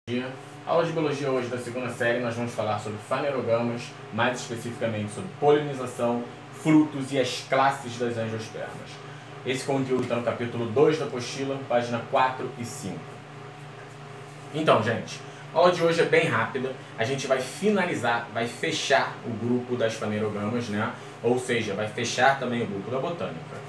Dia. Aula de biologia hoje da segunda série, nós vamos falar sobre fanerogamas, mais especificamente sobre polinização, frutos e as classes das angiospermas. Esse conteúdo está no capítulo 2 da apostila, página 4 e 5. Então, gente, a aula de hoje é bem rápida. A gente vai finalizar, vai fechar o grupo das fanerogamas, né? Ou seja, vai fechar também o grupo da botânica.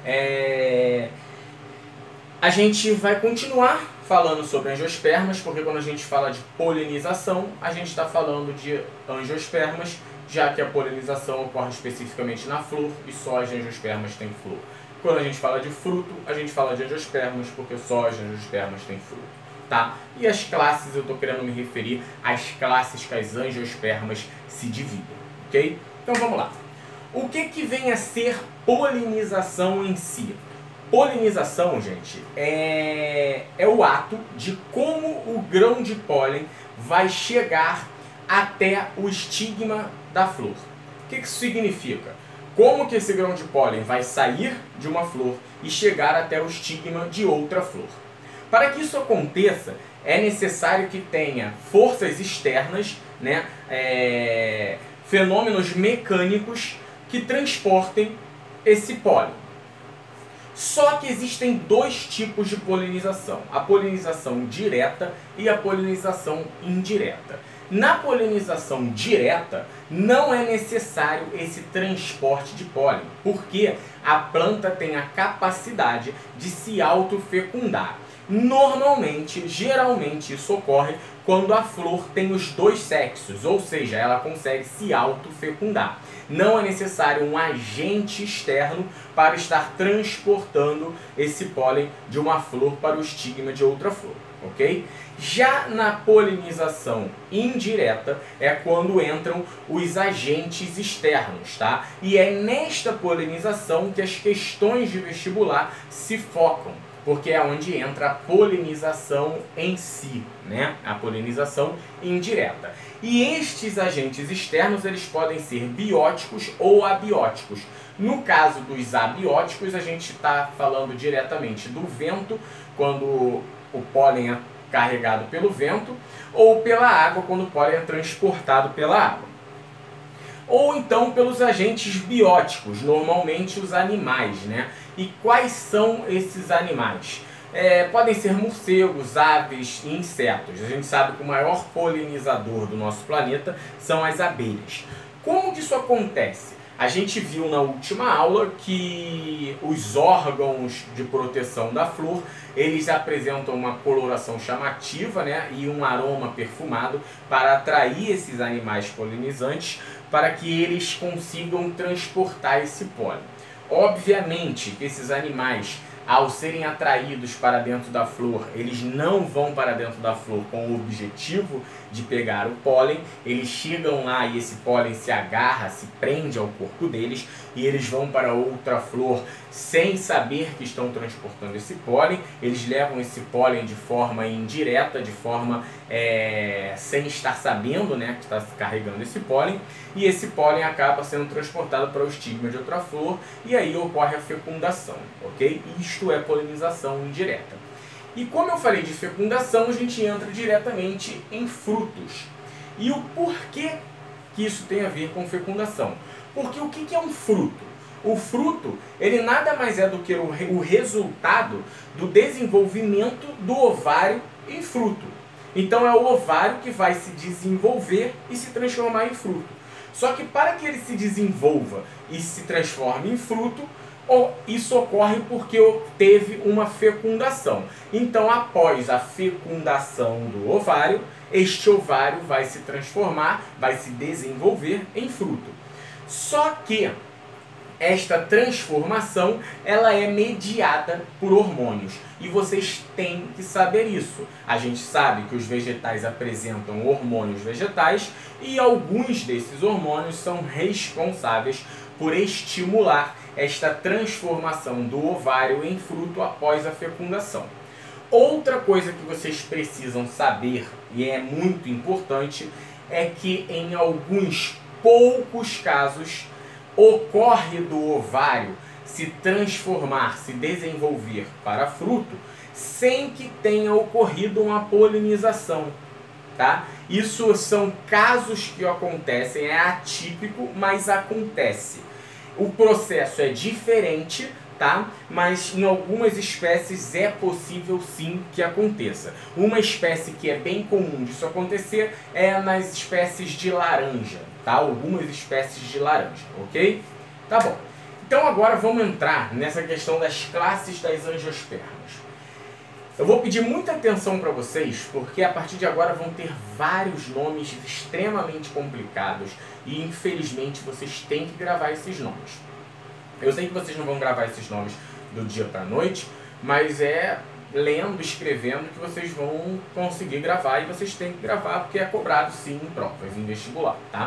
A gente vai continuar falando sobre angiospermas, porque quando a gente fala de polinização, a gente está falando de angiospermas, já que a polinização ocorre especificamente na flor e só as angiospermas têm flor. Quando a gente fala de fruto, a gente fala de angiospermas, porque só as angiospermas têm fruto. Tá? E as classes, eu estou querendo me referir às classes que as angiospermas se dividem. Ok? Então vamos lá. O que vem a ser polinização em si? Polinização, gente, é o ato de como o grão de pólen vai chegar até o estigma da flor. O que isso significa? Como que esse grão de pólen vai sair de uma flor e chegar até o estigma de outra flor. Para que isso aconteça, é necessário que tenha forças externas, né, fenômenos mecânicos que transportem esse pólen. Só que existem dois tipos de polinização, a polinização direta e a polinização indireta. Na polinização direta, não é necessário esse transporte de pólen, porque a planta tem a capacidade de se autofecundar. Normalmente, geralmente, isso ocorre quando a flor tem os dois sexos, ou seja, ela consegue se autofecundar. Não é necessário um agente externo para estar transportando esse pólen de uma flor para o estigma de outra flor, ok? Já na polinização indireta é quando entram os agentes externos, tá? E é nesta polinização que as questões de vestibular se focam, porque é onde entra a polinização em si, né? A polinização indireta. E estes agentes externos, eles podem ser bióticos ou abióticos. No caso dos abióticos, a gente está falando diretamente do vento, quando o pólen é carregado pelo vento, ou pela água, quando o pólen é transportado pela água. Ou então pelos agentes bióticos, normalmente os animais, né? E quais são esses animais? Podem ser morcegos, aves e insetos. A gente sabe que o maior polinizador do nosso planeta são as abelhas. Como que isso acontece? A gente viu na última aula que os órgãos de proteção da flor, eles apresentam uma coloração chamativa, né, e um aroma perfumado para atrair esses animais polinizantes, para que eles consigam transportar esse pólen. Obviamente que esses animais, ao serem atraídos para dentro da flor, eles não vão para dentro da flor com o objetivo de pegar o pólen, eles chegam lá e esse pólen se agarra, se prende ao corpo deles e eles vão para outra flor sem saber que estão transportando esse pólen, eles levam esse pólen de forma indireta, de forma sem estar sabendo, né, que está carregando esse pólen, e esse pólen acaba sendo transportado para o estigma de outra flor e aí ocorre a fecundação, ok? Isto é polinização indireta. E como eu falei de fecundação, a gente entra diretamente em frutos. E o porquê que isso tem a ver com fecundação? Porque o que é um fruto? O fruto, ele nada mais é do que o resultado do desenvolvimento do ovário em fruto. Então é o ovário que vai se desenvolver e se transformar em fruto. Só que para que ele se desenvolva e se transforme em fruto, isso ocorre porque teve uma fecundação. Então, após a fecundação do ovário, este ovário vai se transformar, vai se desenvolver em fruto. Só que esta transformação, ela é mediada por hormônios. E vocês têm que saber isso. A gente sabe que os vegetais apresentam hormônios vegetais e alguns desses hormônios são responsáveis por estimular esta transformação do ovário em fruto após a fecundação. Outra coisa que vocês precisam saber, e é muito importante, é que em alguns poucos casos ocorre do ovário se transformar, se desenvolver para fruto, sem que tenha ocorrido uma polinização. tá? Isso são casos que acontecem, é atípico, mas acontece. O processo é diferente, tá? Mas em algumas espécies é possível sim que aconteça. Uma espécie que é bem comum disso acontecer é nas espécies de laranja, tá? Algumas espécies de laranja, ok? Tá bom. Então agora vamos entrar nessa questão das classes das angiospermas. Eu vou pedir muita atenção para vocês, porque a partir de agora vão ter vários nomes extremamente complicados e infelizmente vocês têm que gravar esses nomes. Eu sei que vocês não vão gravar esses nomes do dia para a noite, mas é lendo, escrevendo que vocês vão conseguir gravar e vocês têm que gravar porque é cobrado sim em provas, em vestibular, tá?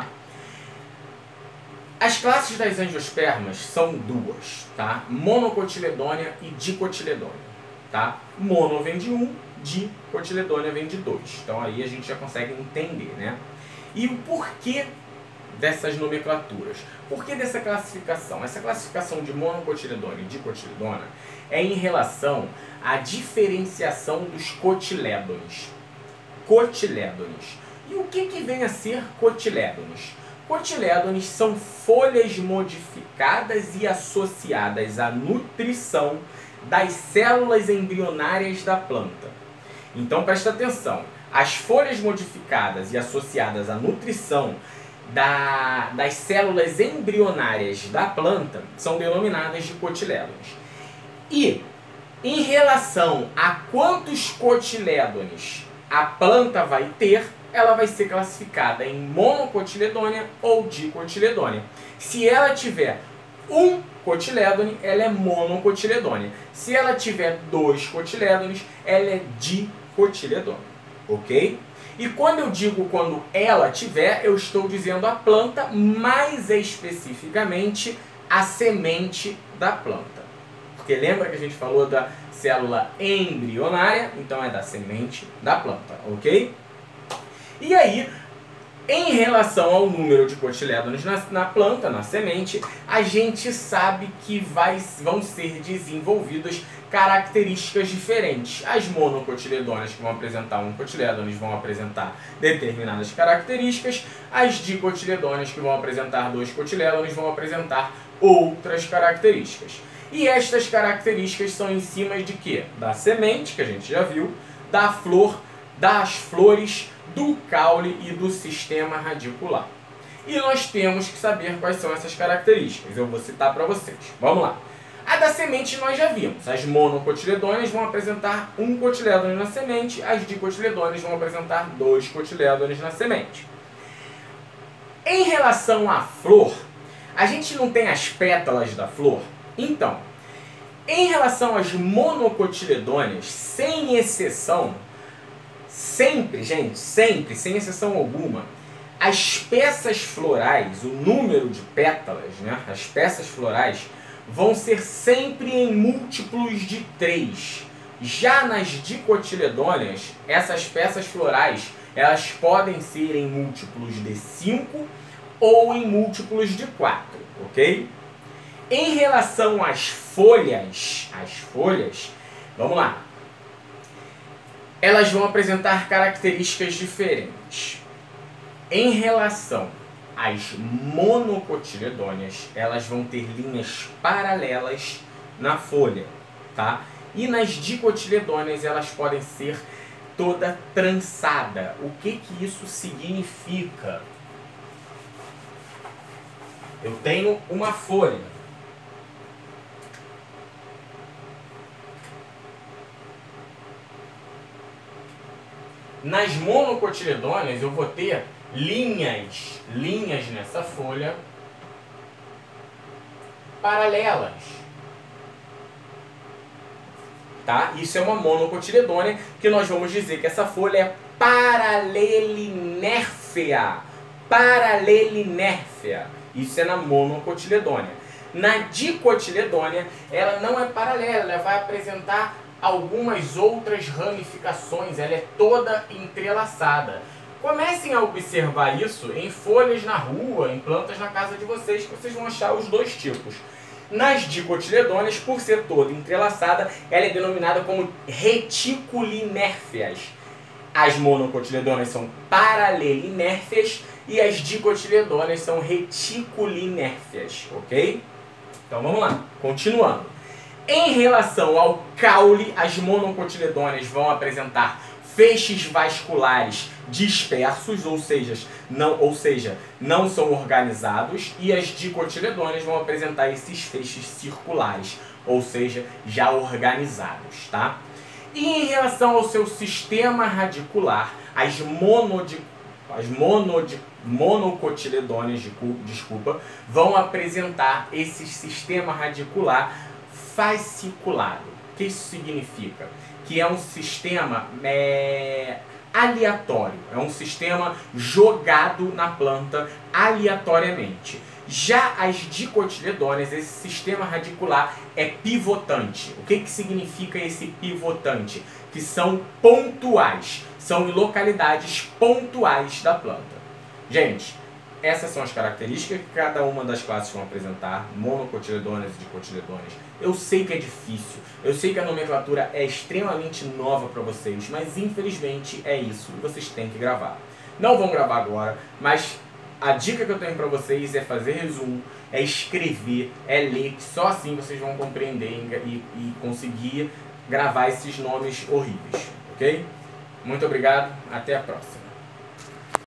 As classes das angiospermas são duas, tá? Monocotiledônia e dicotiledônia. Tá? Mono vem de 1, dicotiledônia vem de 2. Então aí a gente já consegue entender, né? E o porquê dessas nomenclaturas? Por que dessa classificação? Essa classificação de monocotiledônia e dicotiledônia é em relação à diferenciação dos cotilédones. Cotilédones. E o que vem a ser cotilédones? Cotilédones são folhas modificadas e associadas à nutrição das células embrionárias da planta. Então presta atenção, as folhas modificadas e associadas à nutrição das células embrionárias da planta são denominadas de cotilédones. E em relação a quantos cotilédones a planta vai ter, ela vai ser classificada em monocotiledônia ou dicotiledônia. Se ela tiver um cotilédone, ela é monocotiledônia. Se ela tiver 2 cotilédones, ela é dicotiledônia, ok? E quando eu digo quando ela tiver, eu estou dizendo a planta, mais especificamente a semente da planta. Porque lembra que a gente falou da célula embrionária? Então é da semente da planta, ok? E aí, em relação ao número de cotilédones na planta, na semente, a gente sabe que vão ser desenvolvidas características diferentes. As monocotiledôneas que vão apresentar um cotilédones vão apresentar determinadas características, as dicotiledôneas que vão apresentar 2 cotilédones vão apresentar outras características. E estas características são em cima de quê? Da semente, que a gente já viu, da flor, das flores, do caule e do sistema radicular. E nós temos que saber quais são essas características. Eu vou citar para vocês. Vamos lá. A da semente nós já vimos. As monocotiledôneas vão apresentar 1 cotilédone na semente, as dicotiledôneas vão apresentar 2 cotilédones na semente. Em relação à flor, a gente não tem as pétalas da flor? Então, em relação às monocotiledôneas, sem exceção, sempre, gente, sempre, sem exceção alguma, as peças florais, o número de pétalas, né, as peças florais, vão ser sempre em múltiplos de 3. Já nas dicotiledôneas, essas peças florais, elas podem ser em múltiplos de 5 ou em múltiplos de 4, ok? Em relação às folhas, vamos lá. Elas vão apresentar características diferentes. Em relação às monocotiledôneas, elas vão ter linhas paralelas na folha, tá? E nas dicotiledôneas, elas podem ser toda trançada. O que isso significa? Eu tenho uma folha. Nas monocotiledôneas eu vou ter linhas nessa folha paralelas. Tá? Isso é uma monocotiledônea, que nós vamos dizer que essa folha é paralelinérfea. Paralelinérfea. Isso é na monocotiledônea. Na dicotiledônea, ela não é paralela, ela vai apresentar algumas outras ramificações, ela é toda entrelaçada. Comecem a observar isso em folhas na rua, em plantas na casa de vocês, que vocês vão achar os 2 tipos. Nas dicotiledôneas, por ser toda entrelaçada, ela é denominada como reticulinérfeas. As monocotiledonas são paralelinérfias e as dicotiledonas são reticulinérfias, ok? Então vamos lá, continuando. Em relação ao caule, as monocotiledonas vão apresentar feixes vasculares dispersos, ou seja, não são organizados, e as dicotiledonas vão apresentar esses feixes circulares, ou seja, já organizados, tá? E em relação ao seu sistema radicular, as monocotiledonas, vão apresentar esse sistema radicular fasciculado. O que isso significa? Que é um sistema aleatório, é um sistema jogado na planta aleatoriamente. Já as dicotiledonas, esse sistema radicular é pivotante. O que significa esse pivotante? Que são pontuais, são em localidades pontuais da planta. Gente, essas são as características que cada uma das classes vão apresentar, monocotiledonas e dicotiledonas. Eu sei que é difícil, eu sei que a nomenclatura é extremamente nova para vocês, mas infelizmente é isso, e vocês têm que gravar. Não vão gravar agora, mas a dica que eu tenho para vocês é fazer resumo, é escrever, é ler, que só assim vocês vão compreender e conseguir gravar esses nomes horríveis, ok? Muito obrigado, até a próxima.